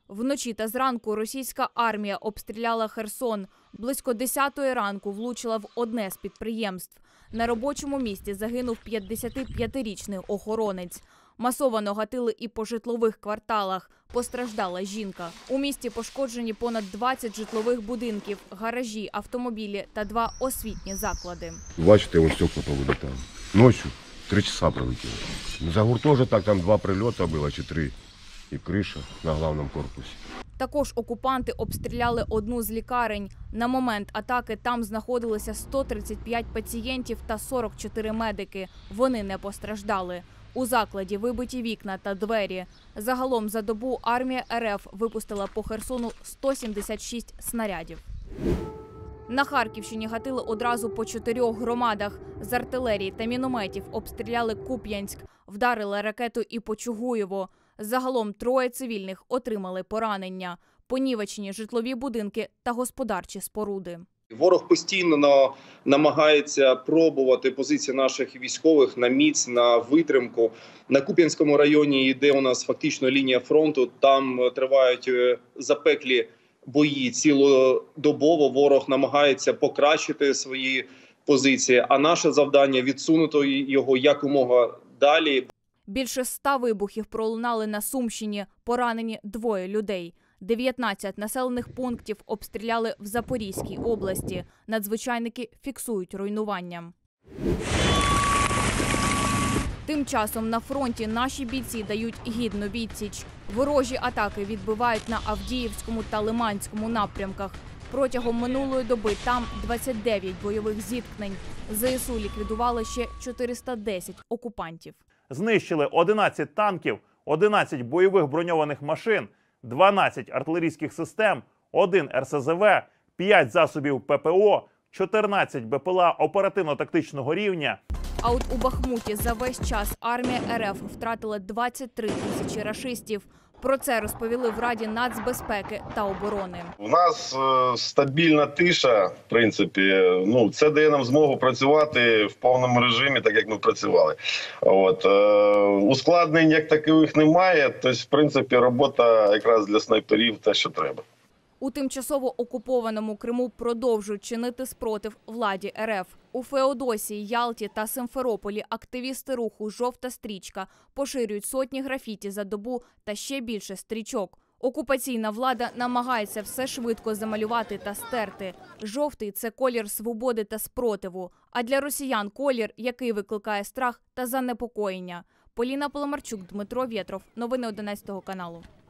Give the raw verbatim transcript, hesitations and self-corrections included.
Вночі та зранку російська армія обстріляла Херсон. Близько десятої ранку влучила в одне з підприємств. На робочому місці загинув п'ятдесятип'ятирічний охоронець. Масово гатили і по житлових кварталах. Постраждала жінка. У місті пошкоджені понад двадцять житлових будинків, гаражі, автомобілі та два освітні заклади. Бачите, ось стекла повилітали. Ночі три часа пролетіло. За гуртожиток так там два прильоти було, чи три. І криша на головному корпусі. Також окупанти обстріляли одну з лікарень. На момент атаки там знаходилися сто тридцять п'ять пацієнтів та сорок чотири медики. Вони не постраждали. У закладі вибиті вікна та двері. Загалом за добу армія РФ випустила по Херсону сто сімдесят шість снарядів. На Харківщині гатили одразу по чотирьох громадах. З артилерії та мінометів обстріляли Куп'янськ, вдарили ракету і по Чугуєву. Загалом троє цивільних отримали поранення. Понівечені житлові будинки та господарчі споруди. Ворог постійно намагається пробувати позиції наших військових на міць, на витримку. На Куп'янському районі, де у нас фактично лінія фронту, там тривають запеклі бої цілодобово. Ворог намагається покращити свої позиції, а наше завдання – відсунути його якомога далі. Більше ста вибухів пролунали на Сумщині, поранені двоє людей. дев'ятнадцять населених пунктів обстріляли в Запорізькій області. Надзвичайники фіксують руйнування. Тим часом на фронті наші бійці дають гідну відсіч. Ворожі атаки відбивають на Авдіївському та Лиманському напрямках. Протягом минулої доби там двадцять дев'ять бойових зіткнень. ЗСУ ліквідували ще чотириста десять окупантів. Знищили одинадцять танків, одинадцять бойових броньованих машин, дванадцять артилерійських систем, один ер ес зе ве, п'ять засобів пе пе о, чотирнадцять бе пе ел а оперативно-тактичного рівня. А от у Бахмуті за весь час армія РФ втратила двадцять три тисячі рашистів. Про це розповіли в Раді нацбезпеки та оборони. У нас е, стабільна тиша, в принципі, ну це дає нам змогу працювати в повному режимі, так як ми працювали. От е, ускладнень як таких немає, тобто, в принципі, робота якраз для снайперів те, що треба. У тимчасово окупованому Криму продовжують чинити спротив владі РФ. У Феодосії, Ялті та Симферополі активісти руху «Жовта стрічка» поширюють сотні графіті за добу та ще більше стрічок. Окупаційна влада намагається все швидко замалювати та стерти. Жовтий – це колір свободи та спротиву, а для росіян – колір, який викликає страх та занепокоєння. Поліна Поломарчук, Дмитро Вєтров. Новини одинадцятого каналу.